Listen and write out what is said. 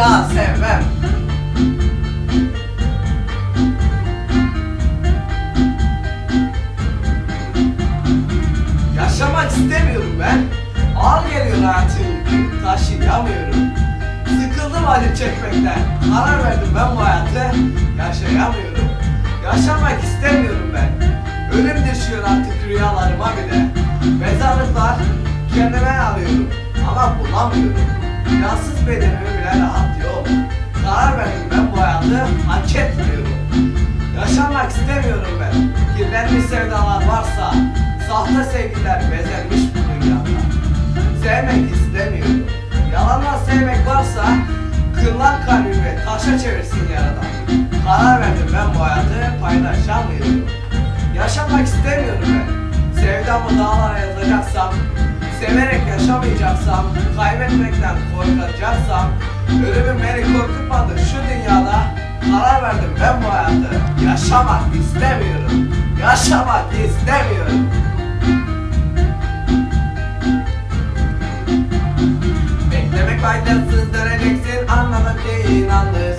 daha sevmem. Yaşamak istemiyorum ben. Ağır geliyor hayatın yükü, taşıyamıyorum. Sıkıldım acı çekmekten. Karar verdim ben bu hayatı yaşayamıyorum. Yaşamak istemiyorum ben. Ölüm düşüyor artık rüyalarıma bile. Mezarlıklar kendime alıyorum ama bulamıyorum. Cansız bedenimi bile rahat yok. Karar verdim ben bu hayatı hak etmiyorum. Yaşamak istemiyorum ben. Kirlenmiş sevdalar varsa, sahte sevgiler bezenmiş bu dünyada. Sevmek istemiyorum. Yalanla sevmek varsa, kırılan kalbimi taşa çevirsin yaradan. Karar verdim ben bu hayatı paylaşamıyorum. Yaşamak istemiyorum ben. Sevdamı dağlara yazacaksam, severek yaşamayacaksam, kaybetmekten korkacaksam, ölümün beni korkutmadı şu dünyada. Karar verdim ben bu hayatı yaşamak istemiyorum. Yaşamak istemiyorum. Beklemek faydasız, döneceksin, anladım ki inandım.